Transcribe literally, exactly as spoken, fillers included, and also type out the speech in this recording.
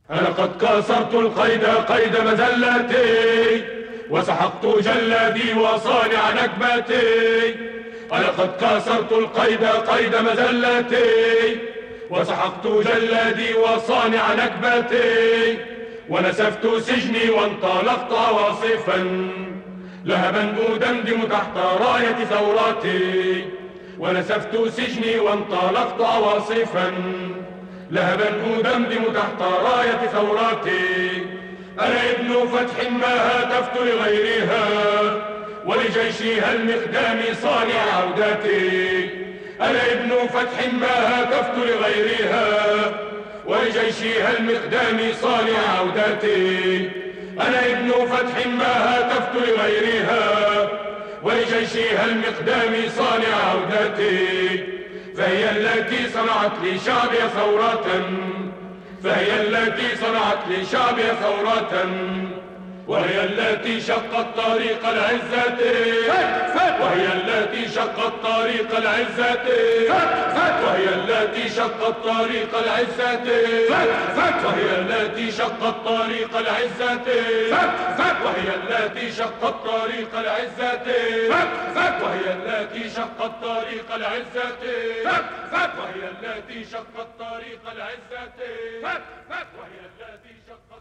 أنا قد كسرت القيد قيد مزلتي، وسحقت جلادي وصانع نكبتي. أنا قد كسرت القيد قيد مزلتي، وسحقت جلادي وصانع نكبتي. ونسفت سجني وانطلقت واصفا، لهبا أدمدم تحت راية ثوراتي. ونسفت سجني وانطلقت واصفا، لهبا أدمدم تحت راية ثوراتي. أنا ابن فتح ما هتفت لغيرها، ولجيشها المقدام صانع عودتي. أنا ابن فتح ما هتفت لغيرها، ولجيشها المقدام صانع عودتي. أنا ابن فتح ما هتفت لغيرها، ولجيشها المقدام صانع عودتي. فهي التي صنعت لشعبها ثورة، فهي التي صنعت لشعبها ثورة، وهي التي شقت طريق العزة، وهي التي شقت طريق العزة، وهي التي شقت طريق العزة، وهي التي شقت طريق العزة، وهي التي شقت طريق العزة، وهي التي شقت طريق العزة، وهي التي شقت طريق العزة، وهي التي شقت